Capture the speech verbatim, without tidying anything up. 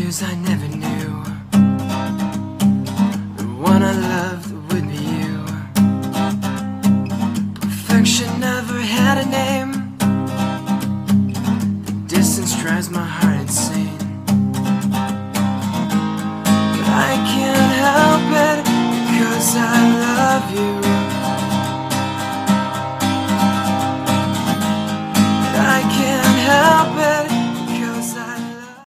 values I never knew. The one I loved would be you. Perfection never had a name. The distance drives my heart insane. But I can't help it because I love you.